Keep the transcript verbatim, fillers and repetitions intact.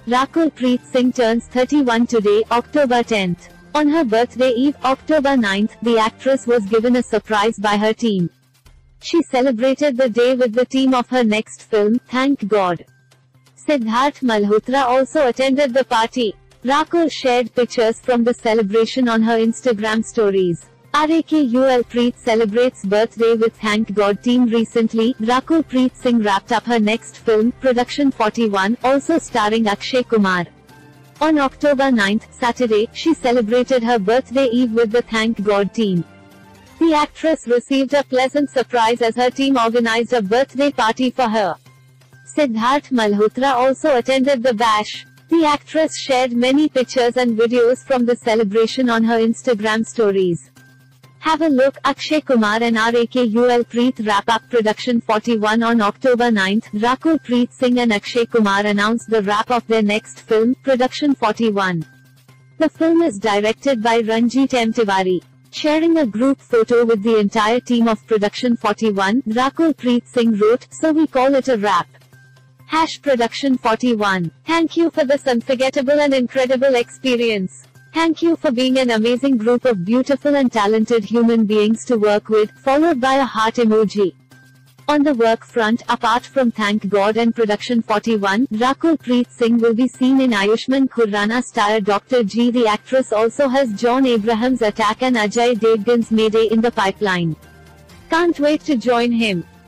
Rakul Preet Singh turns thirty-one today, October tenth. On her birthday eve, October ninth, the actress was given a surprise by her team. She celebrated the day with the team of her next film, Thank God. Siddharth Malhotra also attended the party. Rakul shared pictures from the celebration on her Instagram stories. Rakul Preet celebrates birthday with Thank God team recently. Rakul Preet Singh wrapped up her next film, Production forty-one, also starring Akshay Kumar. On October ninth, Saturday, she celebrated her birthday eve with the Thank God team. The actress received a pleasant surprise as her team organized a birthday party for her. Siddharth Malhotra also attended the bash. The actress shared many pictures and videos from the celebration on her Instagram stories. Have a look. Akshay Kumar and Rakul Preet wrap up Production forty-one on October ninth. Rakul Preet Singh and Akshay Kumar announced the wrap of their next film, Production forty-one. The film is directed by Ranjit M. Tiwari. Sharing a group photo with the entire team of Production forty-one, Rakul Preet Singh wrote, "So we call it a wrap. Hash Production forty-one. Thank you for this unforgettable and incredible experience. Thank you for being an amazing group of beautiful and talented human beings to work with," followed by a heart emoji. On the work front, apart from Thank God and Production forty-one, Rakul Preet Singh will be seen in Ayushmann Khurrana star Doctor G. The actress also has John Abraham's Attack and Ajay Devgan's Mayday in the pipeline. Can't wait to join him.